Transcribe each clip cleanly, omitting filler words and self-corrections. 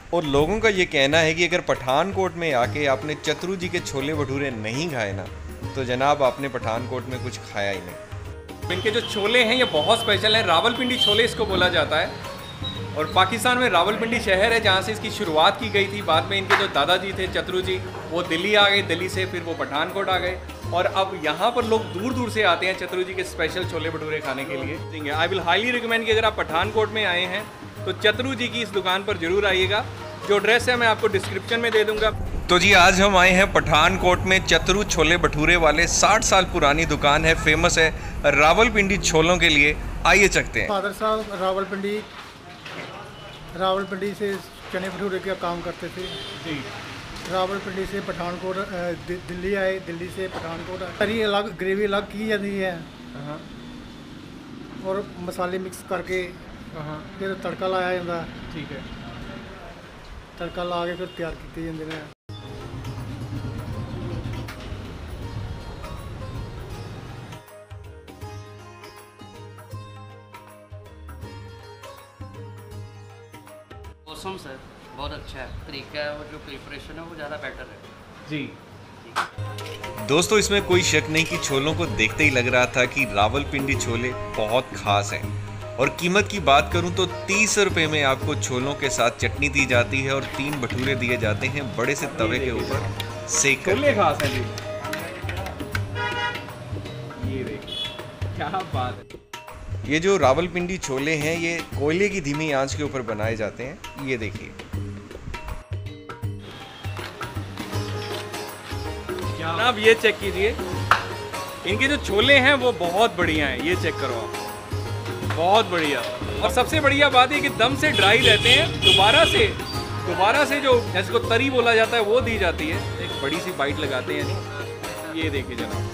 और लोगों का ये कहना है कि अगर पठानकोट में आके आपने चतरू जी के छोले भटूरे नहीं खाए ना, तो जनाब आपने पठानकोट में कुछ खाया ही नहीं। इनके जो छोले हैं ये बहुत स्पेशल हैं, रावलपिंडी छोले इसको बोला जाता है। और पाकिस्तान में रावलपिंडी शहर है जहाँ से इसकी शुरुआत की गई थी। बाद में इनके जो दादाजी थे चतरू जी, वो दिल्ली आ गए, दिल्ली से फिर वो पठानकोट आ गए और अब यहाँ पर लोग दूर दूर से आते हैं चतरू जी के स्पेशल छोले भटूरे खाने के लिए। आई विल हाईली रिकमेंड कि अगर आप पठानकोट में आए हैं तो चतरू जी की इस दुकान पर जरूर आइएगा। जो एड्रेस है मैं आपको डिस्क्रिप्शन में दे दूंगा। तो जी आज हम आए हैं पठानकोट में चतरू छोले भटूरे वाले 60 साल पुरानी दुकान है, फेमस है रावलपिंडी छोलों के लिए। आइए चखते हैं। फादर साहब रावलपिंडी से चने भटूरे का काम करते थे जी। रावलपिंडी से पठानकोट दिल्ली आए, दिल्ली से पठानकोट आए। तरी अलग, ग्रेवी अलग की जाती है और मसाले मिक्स करके फिर तड़का लाया जाता है। ठीक है। तड़का ला के फिर तैयार किए जाते हैं। मौसम सर बहुत अच्छा है, तरीका है और जो प्रिपरेशन है वो ज़्यादा बेटर है जी। दोस्तों इसमें कोई शक नहीं कि छोलों को देखते ही लग रहा था कि रावलपिंडी छोले बहुत खास हैं। और कीमत की बात करूं तो 30 रुपये में आपको छोलों के साथ चटनी दी जाती है और 3 भटूरे दिए जाते हैं बड़े से तवे के ऊपर सेक कर। छोले खास हैं जी, ये देखिए क्या बात है। ये जो रावलपिंडी छोले हैं ये कोयले की धीमी आंच के ऊपर बनाए जाते हैं। ये देखिए आप ये चेक कीजिए, इनके जो छोले हैं वो बहुत बढ़िया हैं। ये चेक करो आप, बहुत बढ़िया। और सबसे बढ़िया बात है कि दम से ड्राई रहते हैं। दोबारा से जो जिसको तरी बोला जाता है वो दी जाती है। एक बड़ी सी बाइट लगाते हैं नहीं। ये देखिए जनाब,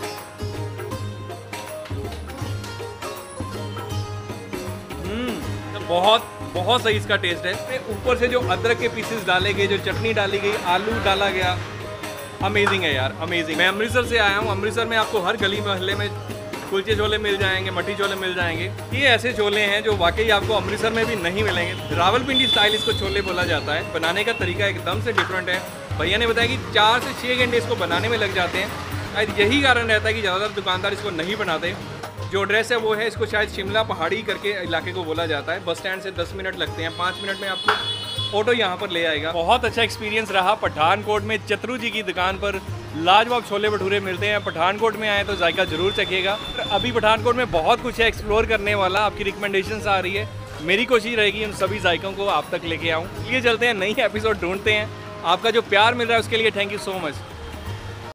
बहुत सही इसका टेस्ट है। ऊपर से जो अदरक के पीसेस डाले गए, जो चटनी डाली गई, आलू डाला गया, अमेजिंग है यार, अमेजिंग। मैं अमृतसर से आया हूँ। अमृतसर में आपको हर गली मोहल्ले में कुलचे छोले मिल जाएंगे, मट्ठी छोले मिल जाएंगे। ये ऐसे छोले हैं जो वाकई आपको अमृतसर में भी नहीं मिलेंगे। रावलपिंडी स्टाइल इसको छोले बोला जाता है। बनाने का तरीका एकदम से डिफरेंट है। भैया ने बताया कि 4 से 6 घंटे इसको बनाने में लग जाते हैं। शायद यही कारण रहता है कि ज़्यादातर दुकानदार इसको नहीं बनाते। जो एड्रेस है वो है, इसको शायद शिमला पहाड़ी करके इलाके को बोला जाता है। बस स्टैंड से 10 मिनट लगते हैं, 5 मिनट में आपको ऑटो यहाँ पर ले आएगा। बहुत अच्छा एक्सपीरियंस रहा पठानकोट में चतरू जी की दुकान पर। लाजवाब छोले भटूरे मिलते हैं। पठानकोट में आए तो जायका जरूर चखिएगा। अभी पठानकोट में बहुत कुछ है एक्सप्लोर करने वाला। आपकी रिकमेंडेशंस आ रही है, मेरी कोशिश रहेगी उन सभी जायकों को आप तक लेके आऊँ। ये चलते हैं, नई एपिसोड ढूंढते हैं। आपका जो प्यार मिल रहा है उसके लिए थैंक यू सो मच।